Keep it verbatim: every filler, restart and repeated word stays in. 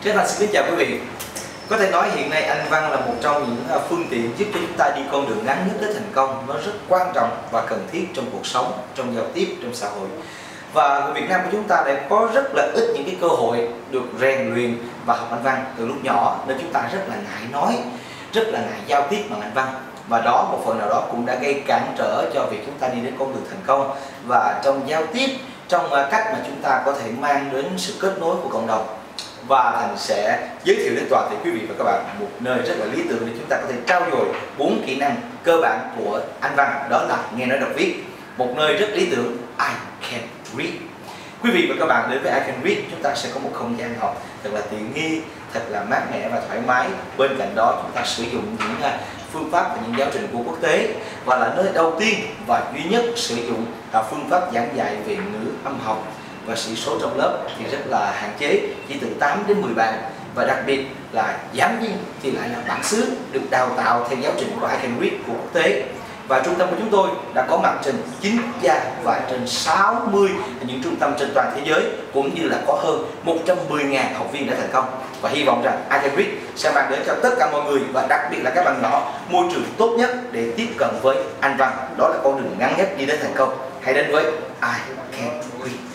Rất là xin kính chào quý vị. Có thể nói hiện nay Anh văn là một trong những phương tiện giúp cho chúng ta đi con đường ngắn nhất tới thành công. Nó rất quan trọng và cần thiết trong cuộc sống, trong giao tiếp, trong xã hội. Và người Việt Nam của chúng ta lại có rất là ít những cái cơ hội được rèn luyện và học Anh văn từ lúc nhỏ, nên chúng ta rất là ngại nói, rất là ngại giao tiếp bằng Anh văn. Và đó một phần nào đó cũng đã gây cản trở cho việc chúng ta đi đến con đường thành công. Và trong giao tiếp, trong cách mà chúng ta có thể mang đến sự kết nối của cộng đồng. Và Thành sẽ giới thiệu đến toàn thể quý vị và các bạn một nơi rất là lý tưởng để chúng ta có thể trau dồi bốn kỹ năng cơ bản của Anh văn, đó là nghe nói đọc viết. Một nơi rất lý tưởng, I can read. Quý vị và các bạn đến với I can read, chúng ta sẽ có một không gian học thật là tiện nghi, thật là mát mẻ và thoải mái. Bên cạnh đó chúng ta sử dụng những phương pháp và những giáo trình của quốc tế, và là nơi đầu tiên và duy nhất sử dụng phương pháp giảng dạy về ngữ âm học. Và sĩ số trong lớp thì rất là hạn chế, chỉ từ tám đến mười bạn. Và đặc biệt là giảng viên thì lại là bản xứ được đào tạo theo giáo trình của I can read của quốc tế. Và trung tâm của chúng tôi đã có mặt trên chín quốc gia và trên sáu mươi những trung tâm trên toàn thế giới, cũng như là có hơn một trăm mười nghìn học viên đã thành công. Và hy vọng rằng I can read sẽ mang đến cho tất cả mọi người, và đặc biệt là các bạn nhỏ, môi trường tốt nhất để tiếp cận với Anh văn. Đó là con đường ngắn nhất đi đến thành công. Hãy đến với I can read.